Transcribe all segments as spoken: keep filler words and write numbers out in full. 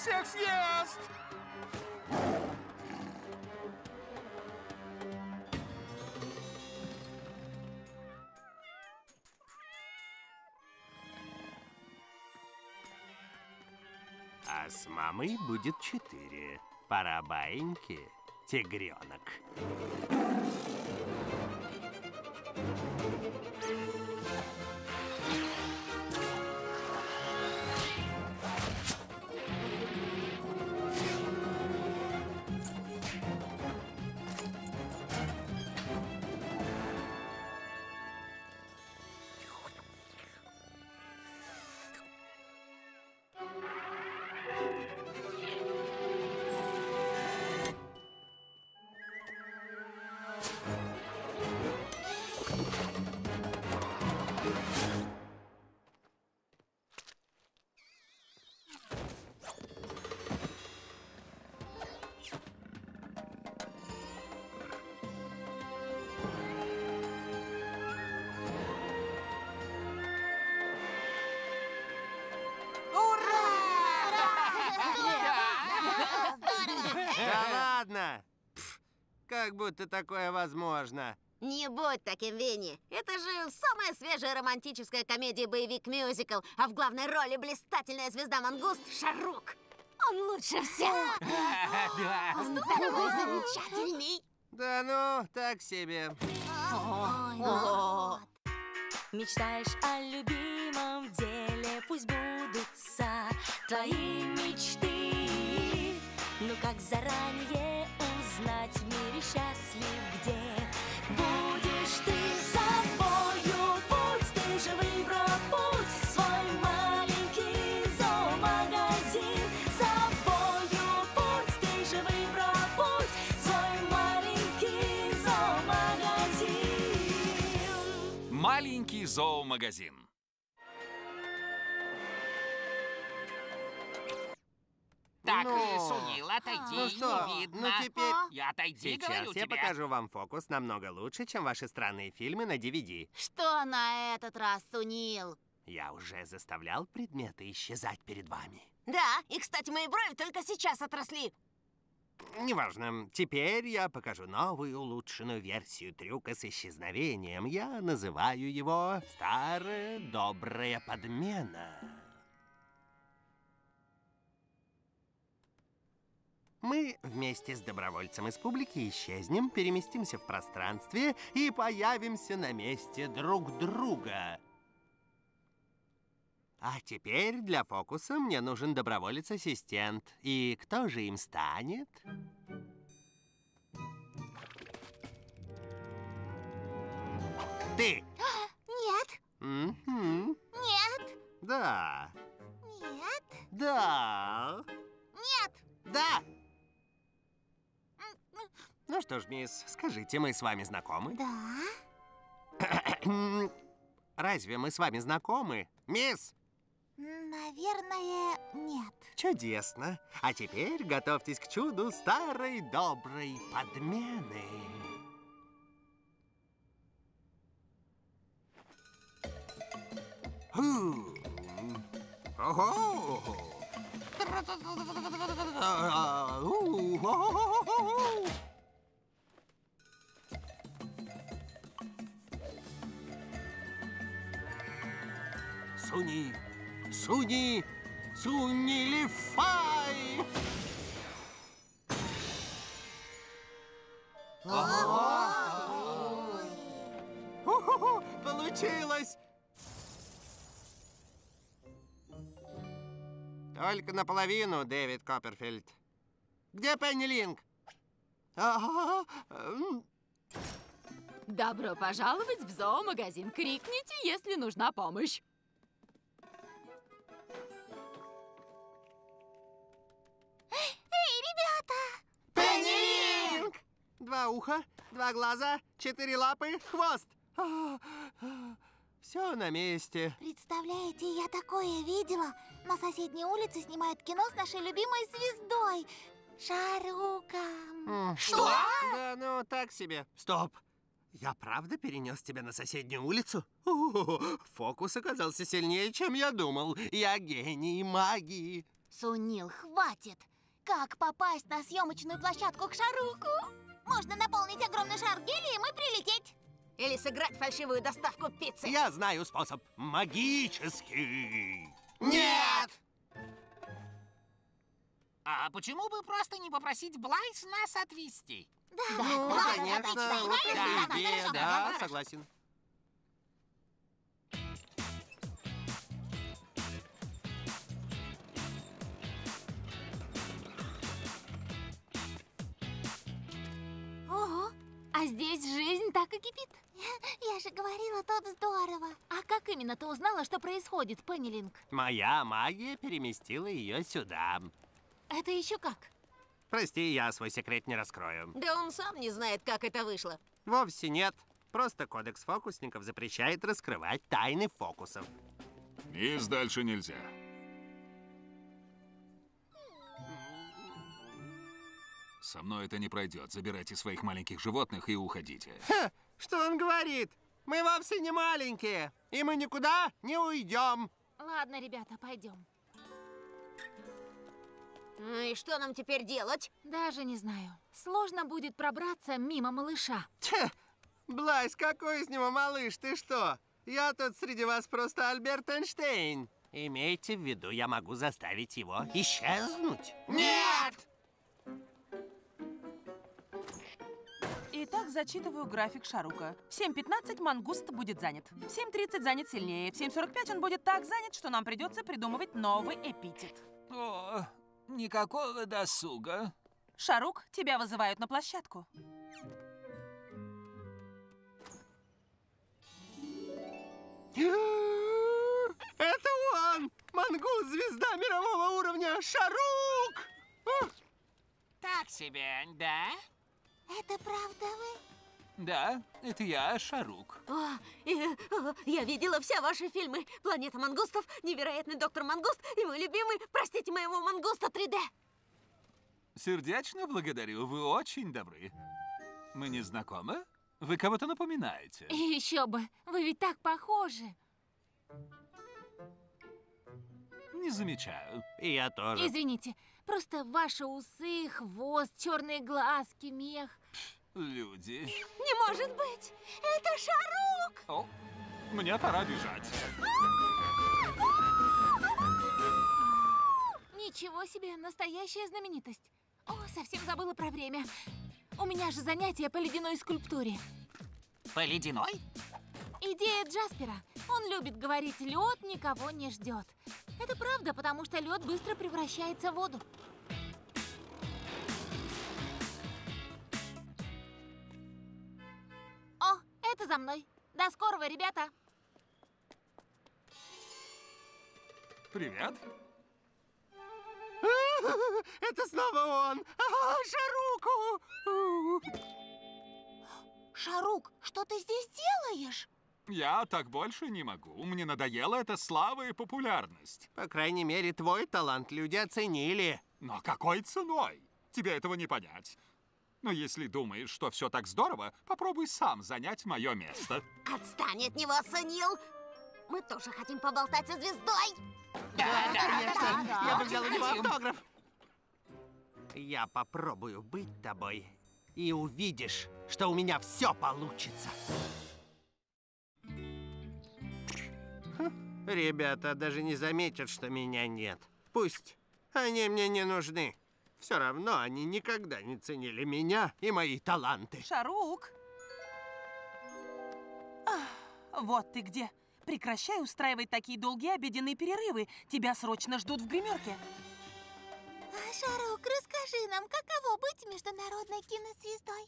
всех съест! А с мамой будет четыре. Пора баиньки, тигренок. Как будто такое возможно. Не будь таким, Винни. Это же самая свежая романтическая комедия-боевик-мюзикл, а в главной роли блистательная звезда Мангуст Шарук. Он лучше всех. Здоровый, замечательный. Да ну, так себе. Мечтаешь о любимом деле, пусть будутся твои мечты. Ну как заранее узнать, в мире счастлив где будешь ты собою? Путь ты же выбрал путь, свой маленький зоомагазин. Собою путь ты же выбрал путь, свой маленький зоомагазин. Маленький зоомагазин. Так, Ну, Сунил, отойди, ну что, не видно. ну теперь... Я отойди, Сейчас говорю я тебе. покажу вам фокус намного лучше, чем ваши странные фильмы на ди ви ди. Что на этот раз, Сунил? Я уже заставлял предметы исчезать перед вами. Да, и, кстати, мои брови только сейчас отросли. Неважно. Теперь я покажу новую улучшенную версию трюка с исчезновением. Я называю его «Старая добрая подмена». Мы вместе с добровольцем из публики исчезнем, переместимся в пространстве и появимся на месте друг друга. А теперь для фокуса мне нужен доброволец-ассистент. И кто же им станет? Ты! Нет, Мгм. нет, Да. нет, Да. нет. Да. Ну что ж, мисс, скажите, мы с вами знакомы? Да, Разве мы с вами знакомы? Мисс! наверное, нет. Чудесно. А теперь готовьтесь к чуду старой доброй подмены. Ху. Ого. У-хо-хо-хо-хо. Суни, суни, суни лифай! Хо-хо-хо! Получилось! Только наполовину, Дэвид Копперфильд. Где Пенни Линк? Ага. Добро пожаловать в зоомагазин. Крикните, если нужна помощь. Эй, ребята! Пенни Линк! Два уха, два глаза, четыре лапы, хвост. Все на месте. Представляете, я такое видела. На соседней улице снимают кино с нашей любимой звездой Шаруком. Что? Да ну, так себе. Стоп. Я правда перенес тебя на соседнюю улицу? О, фокус оказался сильнее, чем я думал. Я гений магии. Сунил, хватит! Как попасть на съемочную площадку к Шаруку? Можно наполнить огромный шар гелием и прилететь. Или сыграть фальшивую доставку пиццы. Я знаю способ. Магический. Нет! А почему бы просто не попросить Блайс нас отвезти? Да, Ну, да, конечно, да, вот да, это да, да, идея, да, да, да. согласен. Ого, а здесь жизнь так и кипит. Я же говорила, тут здорово. А как именно ты узнала, что происходит, Пеннилинг? Моя магия переместила ее сюда. Это еще как? Прости, я свой секрет не раскрою. Да он сам не знает, как это вышло. Вовсе нет. Просто кодекс фокусников запрещает раскрывать тайны фокусов. Мисс, дальше нельзя. Со мной это не пройдет. Забирайте своих маленьких животных и уходите. Ха, что он говорит? Мы вовсе не маленькие, и мы никуда не уйдем. Ладно, ребята, пойдем. Ну и что нам теперь делать? Даже не знаю. Сложно будет пробраться мимо малыша. Тьфу, Блайс, какой из него малыш, ты что? Я тут среди вас просто Альберт Эйнштейн. Имейте в виду, я могу заставить его исчезнуть. Нет! Итак, зачитываю график Шарука. В семь пятнадцать мангуст будет занят. В семь тридцать занят сильнее. В семь сорок пять он будет так занят, что нам придется придумывать новый эпитет. О, никакого досуга. Шарук, тебя вызывают на площадку. Это он! Мангус, звезда мирового уровня, Шарук! Так себе, да? Это правда вы? Да, это я, Шарук. О, и, о, я видела все ваши фильмы. «Планета мангустов», «Невероятный доктор Мангуст» и мой любимый «Простите моего мангуста три дэ». Сердечно благодарю, вы очень добры. Мы не знакомы? Вы кого-то напоминаете. И еще бы, вы ведь так похожи. Не замечаю. И я тоже. Извините, просто ваши усы, хвост, черные глазки, мех. Люди. Не может быть! Это Шарук! О, мне пора бежать. Ничего себе, настоящая знаменитость. О, совсем забыла про время. У меня же занятие по ледяной скульптуре. По ледяной? Идея Джаспера. Он любит говорить, лед никого не ждет. Это правда, потому что лед быстро превращается в воду. О, это за мной. До скорого, ребята. Привет. Это снова он! А, Шаруку! Шарук, что ты здесь делаешь? Я так больше не могу. Мне надоела эта слава и популярность. По крайней мере, твой талант люди оценили. Но какой ценой? Тебе этого не понять. Но если думаешь, что все так здорово, попробуй сам занять мое место. Отстань от него, Сунил! Мы тоже хотим поболтать со звездой! Да, да, Конечно, да, я бы очень взял у него хотим. автограф. Я попробую быть тобой, и увидишь, что у меня все получится. Хм, ребята даже не заметят, что меня нет. Пусть они мне не нужны. Все равно они никогда не ценили меня и мои таланты. Шарук! Ах, вот ты где. Прекращай устраивать такие долгие обеденные перерывы. Тебя срочно ждут в гримерке. А, Шарук, расскажи нам, каково быть международной кинозвездой?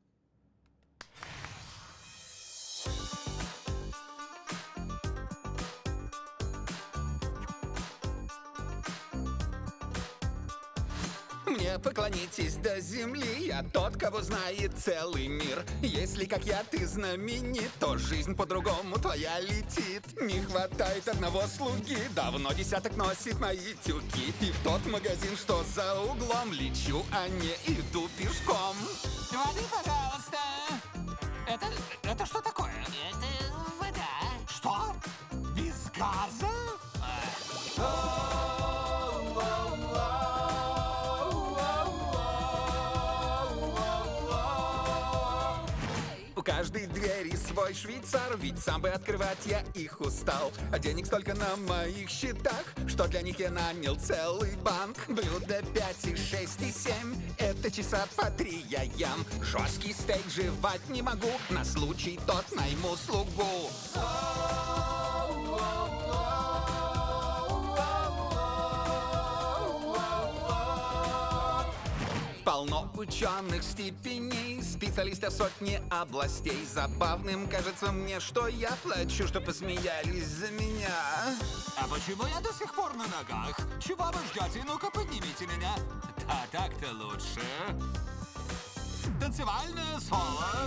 Мне поклонитесь до земли, я тот, кого знает целый мир. Если, как я, ты знаменит, то жизнь по-другому твоя летит. Не хватает одного слуги, давно десяток носит мои тюки. И в тот магазин, что за углом, лечу, а не иду пешком. Воды, пожалуйста. Это, это что такое? Это вода. Что? Без газа? А, каждой двери свой швейцар, ведь сам бы открывать я их устал. А денег столько на моих счетах, что для них я нанял целый банк. Блюда пять и шесть и семь, это часа по три я ям. Жесткий стейк жевать не могу, на случай тот найму слугу. Полно ученых степеней, специалистов сотни областей. Забавным кажется мне, что я плачу, что посмеялись за меня. А почему я до сих пор на ногах? Чего вы ждете? Ну-ка, поднимите меня. Да, так-то лучше. Танцевальное соло.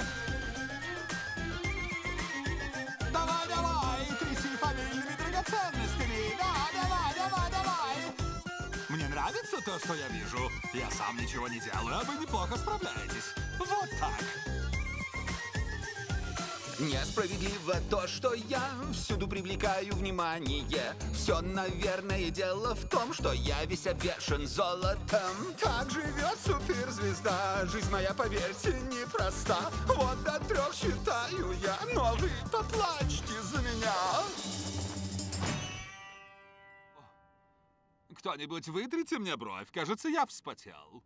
Давай, давай, тряси фамильными драгоценностями. Да, давай, давай, давай. Мне нравится то, что я вижу. Я сам ничего не делаю, а вы неплохо справляетесь. Вот так. Несправедливо то, что я всюду привлекаю внимание. Все, наверное, дело в том, что я весь обвешан золотом. Так живет суперзвезда. Жизнь моя, поверьте, непроста. Вот до трех считаю я, но вы поплачьте за меня. Кто-нибудь вытрите мне бровь. Кажется, я вспотел.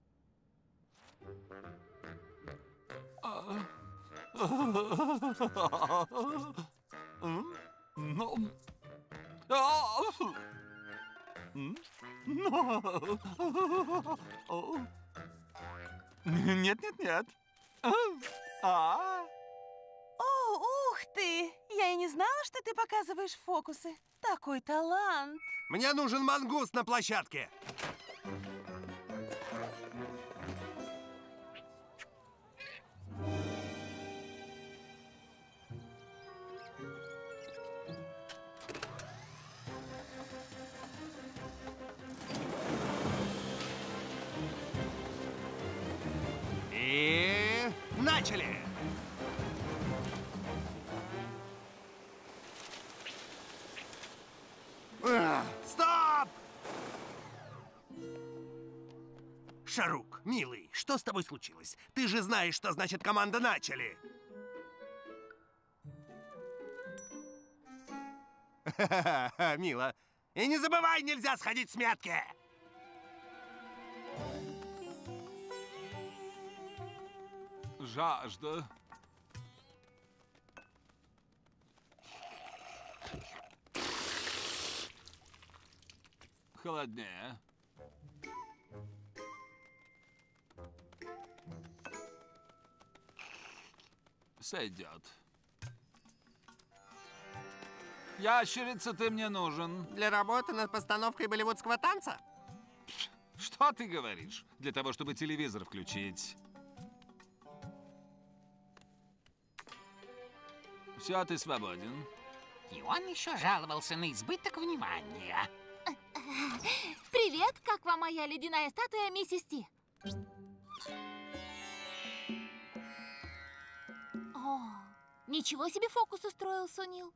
Нет, нет, нет. А? О, ух ты! Я и не знала, что ты показываешь фокусы. Такой талант. Мне нужен мангуст на площадке. И начали! Стоп! Шарук, милый, что с тобой случилось? Ты же знаешь, что значит команда «начали». Ха-ха-ха, мило. И не забывай, нельзя сходить с метки! Жажда. Холоднее. Сойдет. Ящерица, ты мне нужен. Для работы над постановкой болливудского танца? Что ты говоришь? Для того, чтобы телевизор включить. Все, ты свободен. И он еще жаловался на избыток внимания. Привет, как вам моя ледяная статуя, миссис Ти? О, ничего себе фокус устроил Сунил.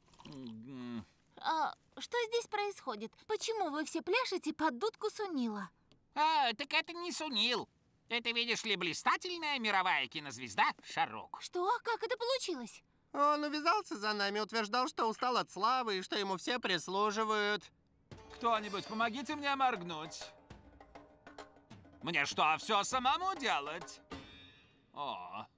А, что здесь происходит? Почему вы все пляшете под дудку Сунила? А, так это не Сунил. Это, видишь ли, блистательная мировая кинозвезда Шарук. Что? Как это получилось? Он увязался за нами, утверждал, что устал от славы и что ему все прислуживают. Кто-нибудь, помогите мне моргнуть. Мне что, все самому делать? О.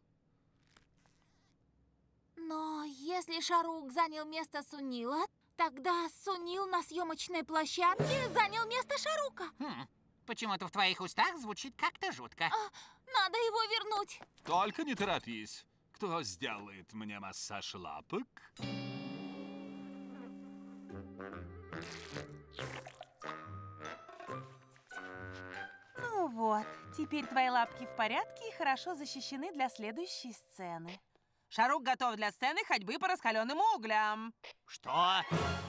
Но если Шарук занял место Сунила, тогда Сунил на съемочной площадке занял место Шарука. Хм, почему-то в твоих устах звучит как-то жутко. А, надо его вернуть. Только не торопись. Кто сделает мне массаж лапок? Ну вот, теперь твои лапки в порядке и хорошо защищены для следующей сцены. Шарук готов для сцены ходьбы по раскаленным углям. Что?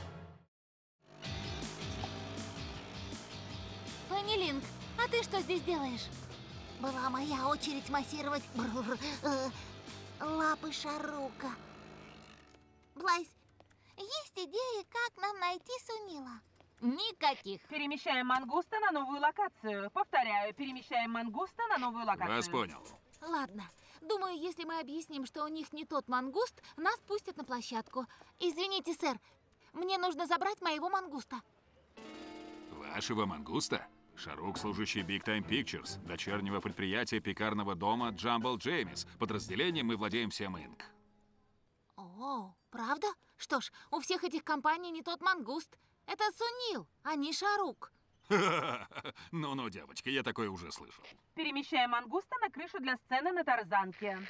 Фанилинг, а ты что здесь делаешь? Была моя очередь массировать э, лапы Шарука. Блайс, есть идеи, как нам найти Сунила? Никаких. Перемещаем мангуста на новую локацию. Повторяю, перемещаем мангуста на новую локацию. Вас понял. Ладно, Думаю, если мы объясним, что у них не тот мангуст, нас пустят на площадку. Извините, сэр, мне нужно забрать моего мангуста. Вашего мангуста? Шарук, служащий Big Time Pictures, дочернего предприятия пекарного дома Джамбл Джеймис. Подразделением мы владеем всем Инк. О, правда? Что ж, у всех этих компаний не тот мангуст. Это Сунил, а не Шарук. Ну-ну, девочка, я такое уже слышал. Перемещаем мангуста на крышу для сцены на тарзанке.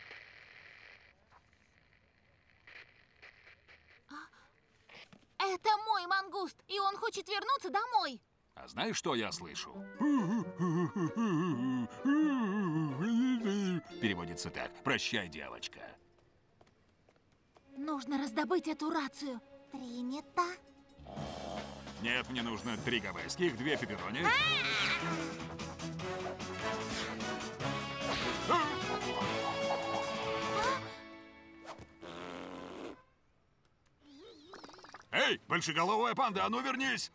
Это мой мангуст, и он хочет вернуться домой. А знаешь, что я слышу? Переводится так. Прощай, девочка. Нужно раздобыть эту рацию. Принято. Нет, мне нужно три гавайских, две пепперони. Эй, большеголовая панда, а ну вернись!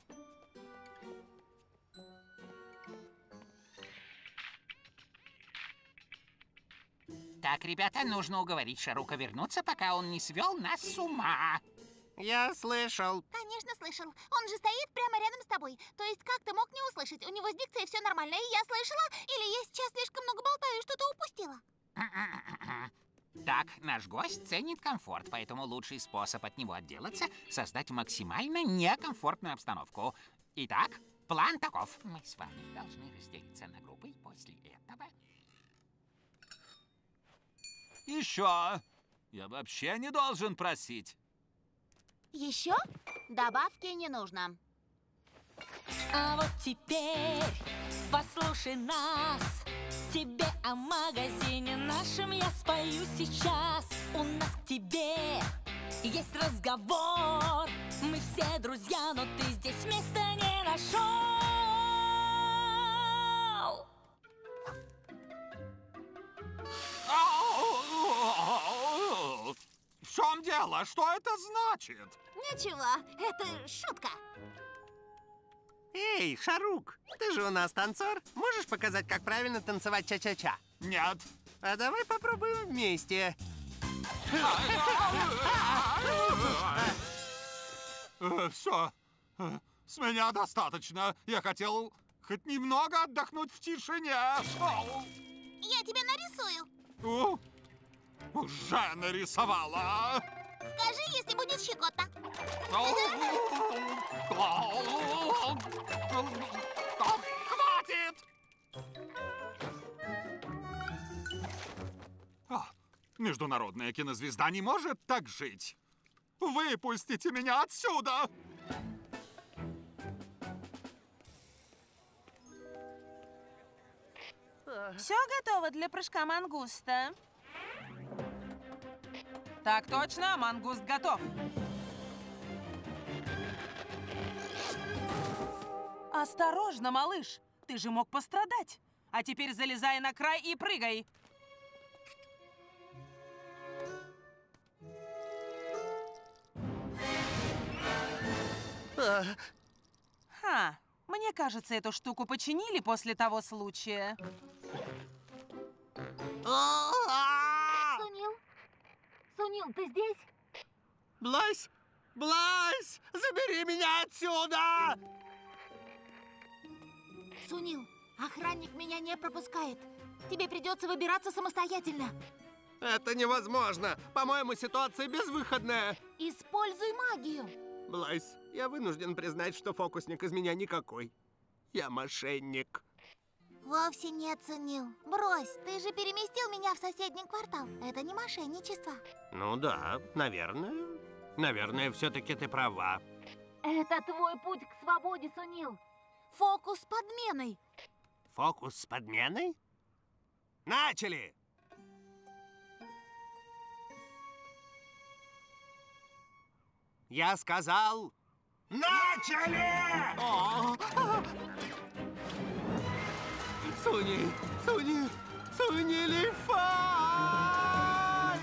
Так, ребята, нужно уговорить Шарука вернуться, пока он не свел нас с ума. Я слышал. Конечно, слышал. Он же стоит прямо рядом с тобой. То есть как ты мог не услышать? У него с дикцией все нормально, и я слышала? Или я сейчас слишком много болтаю и что-то упустила? Так, наш гость ценит комфорт, поэтому лучший способ от него отделаться — создать максимально некомфортную обстановку. Итак, план таков. Мы с вами должны разделиться на группы, и после этого... Еще. Я вообще не должен просить. Еще? Добавки не нужно. А вот теперь послушай нас. Тебе о магазине нашем я спою сейчас. У нас к тебе есть разговор. Мы все друзья, но ты здесь места не нашел. В чем дело? Что это значит? Ничего, это шутка. Эй, Шарук, ты же у нас танцор. Можешь показать, как правильно танцевать ча-ча-ча? Нет. А давай попробуем вместе. Все. С меня достаточно. Я хотел хоть немного отдохнуть в тишине. Я тебе нарисую. О, уже нарисовала. Скажи, если будет щекотно. Хватит! О, международная кинозвезда не может так жить. Выпустите меня отсюда! Все готово для прыжка мангуста. Так точно, мангуст готов. Осторожно, малыш. Ты же мог пострадать. А теперь залезай на край и прыгай. Ха, мне кажется, эту штуку починили после того случая. Сунил? Сунил, ты здесь? Блайс! Блайс! Забери меня отсюда! Сунил, охранник меня не пропускает. Тебе придется выбираться самостоятельно. Это невозможно. По-моему, ситуация безвыходная. Используй магию. Блайс, я вынужден признать, что фокусник из меня никакой. Я мошенник. Вовсе нет, Сунил. Брось, ты же переместил меня в соседний квартал. Это не мошенничество. Ну да, наверное. Наверное, все-таки ты права. Это твой путь к свободе, Сунил. Фокус с подменой. Фокус с подменой? Начали! Я сказал, начали! О! Суни, Суни, Суни Лифай!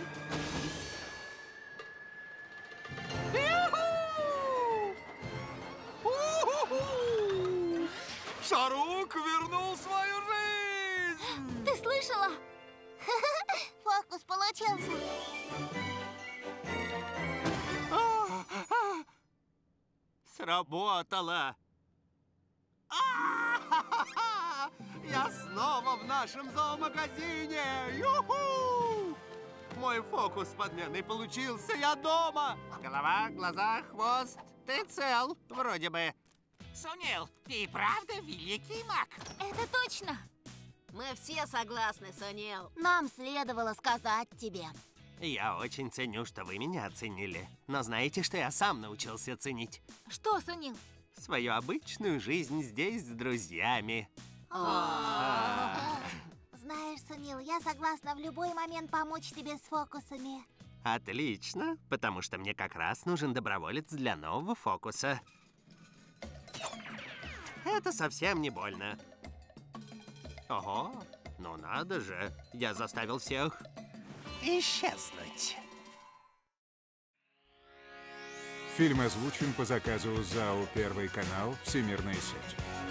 Шарук вернул свою жизнь! Ты слышала? Сработало! А-ха-ха-ха! Я снова в нашем зоомагазине! Ю-ху! Мой фокус с подменой получился, я дома! Голова, глаза, хвост. Ты цел, вроде бы. Сунил, ты правда великий маг? Это точно. Мы все согласны, Сонил. Нам следовало сказать тебе. Я очень ценю, что вы меня оценили. Но знаете, что я сам научился ценить? Что, Сунил? Свою обычную жизнь здесь с друзьями. Знаешь, Сунил, я согласна в любой момент помочь тебе с фокусами. Отлично, потому что мне как раз нужен доброволец для нового фокуса. Это совсем не больно. Ого, ну надо же, я заставил всех исчезнуть. Фильм озвучен по заказу ЗАО «Первый канал», Всемирная сеть.